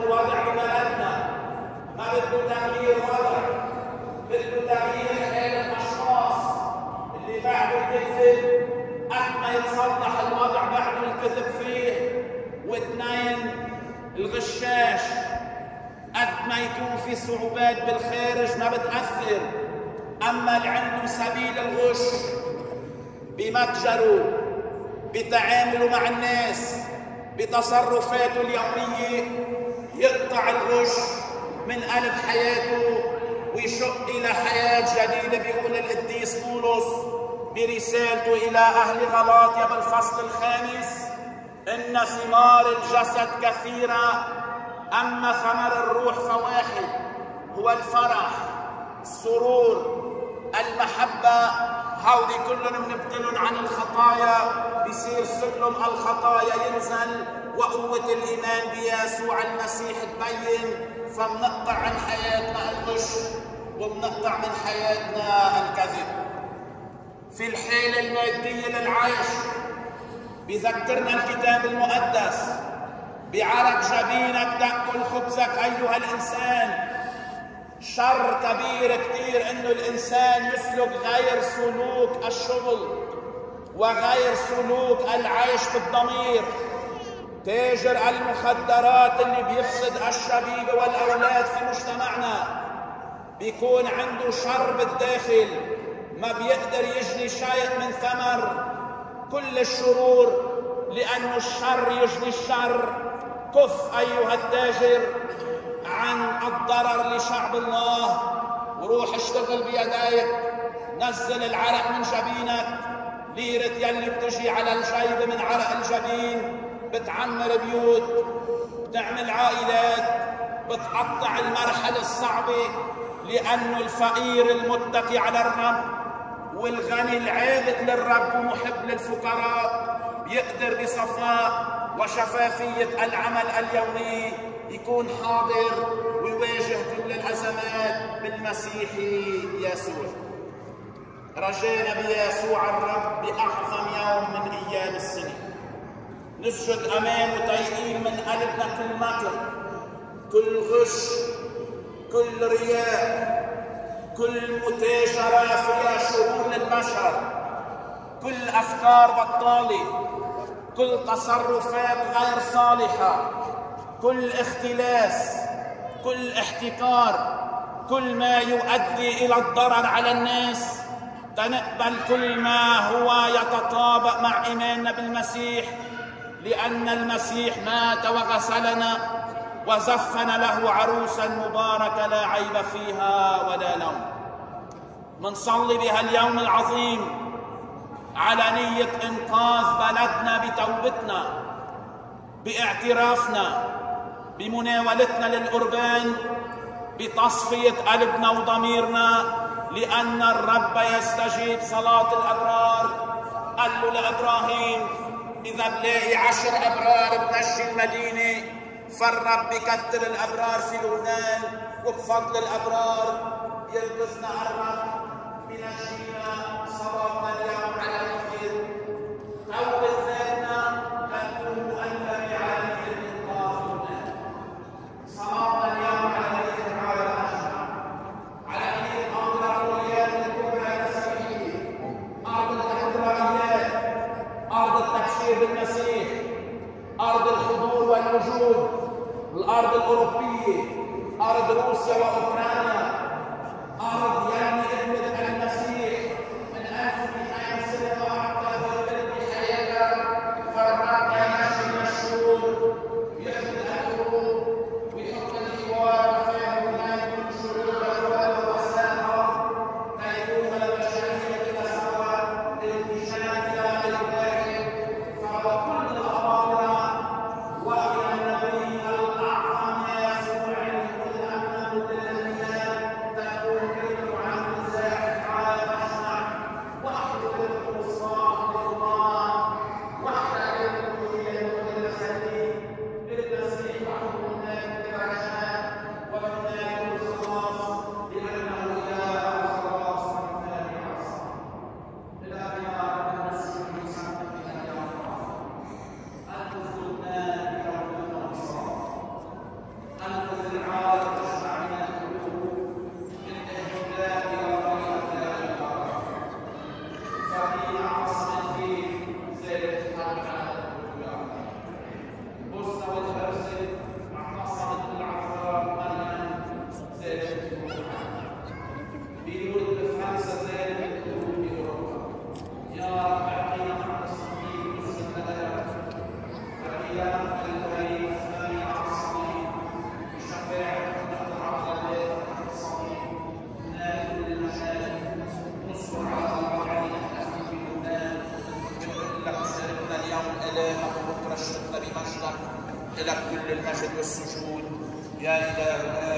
بده وضع ببلدنا، ما بده تغيير وضع، بده تغيير حال الاشخاص اللي بعده الكذب. قد ما يتصلح الوضع بعده الكذب فيه. واثنين، الغشاش قد ما يكون في صعوبات بالخارج ما بتأثر، اما اللي عنده سبيل الغش بمتجره، بتعامله مع الناس، بتصرفاته اليومية، يقطع الغش من قلب حياته ويشق إلى حياة جديدة. بيقول القديس بولس برسالته إلى أهل غلاطيا بالفصل 5: إن ثمار الجسد كثيرة، أما ثمر الروح فواحد، هو الفرح، السرور، المحبة. هودي كلهم بنبتلن عن الخطايا، بيصير سلم الخطايا ينزل وقوة الإيمان بيسوع المسيح تبين، فبنقطع عن حياتنا الغش وبنقطع من حياتنا الكذب. في الحالة المادية للعيش بذكرنا الكتاب المقدس: بعرق جبينك تأكل خبزك أيها الإنسان. شر كبير كتير إنه الإنسان يسلك غير سلوك الشغل وغير سلوك العيش بالضمير. تاجر المخدرات اللي بيفسد الشبيبة والأولاد في مجتمعنا بيكون عنده شر بالداخل، ما بيقدر يجني شيء من ثمر كل الشرور، لأنه الشر يجني الشر. كف أيها التاجر عن الضرر لشعب الله، وروح اشتغل بيديك، نزل العرق من جبينك. ليرة يلي بتجي على الجيب من عرق الجبين بتعمر بيوت، بتعمل عائلات، بتقطع المرحلة الصعبة. لأنه الفقير المتكي على الرب والغني العابد للرب ومحب للفقراء بيقدر بصفاء وشفافية العمل اليومي يكون حاضر ويواجه كل الأزمات بالمسيح يسوع. رجانا بيسوع الرب بأعظم يوم من أيام السنة نسجد أمامه تايقين من قلبنا كل مكر، كل غش، كل رياء، كل متاجرة فيها شرور للبشر، كل أفكار بطالة، كل تصرفات غير صالحة، كل اختلاس، كل احتكار، كل ما يؤدي إلى الضرر على الناس. تنقبل كل ما هو يتطابق مع إيماننا بالمسيح، لأن المسيح مات وغسلنا وزفنا له عروسا مباركة لا عيب فيها ولا لوم. منصلي بها اليوم العظيم على نية إنقاذ بلدنا بتوبتنا، باعترافنا، بمناولتنا للقربان، بتصفية قلبنا وضميرنا، لأن الرب يستجيب صلاة الأبرار. قال له لإبراهيم: إذا بلاقي 10 أبرار بنجي المدينة، فالرب بكتر الأبرار في لبنان، وبفضل الأبرار يلبسنا الرب بنجينا. صلاتنا اليوم على نية توبة ذاتنا تكون مؤثرة على نية إنقاذ لبنان. صلاتنا اليوم على نية العالم الأجمع، على نية أرض الأولويات الكبرى المسيحية، أرض الإحتراميات، أرض التبشير بالمسيح، أرض الحضور والوجود، الأرض الأوروبية، أرض روسيا وأوكرانيا، أرض يعني ابنة المسيح من 1200 سنة وأكثر ويبدي حياتها. فالرب ينجي الشرور، يجد الحروب، ويحط الحوار وفهم هناك كل شرور والوباء والوساخة، فيكون البشرية إلى سواء الاتجاه إلى الواحد. فهو كل الأمر وإلى النبي الأعظم يسوع الذي أمنه للأنبياء مشرق لمشرق، إلى كل المجد والسجود يا إلهنا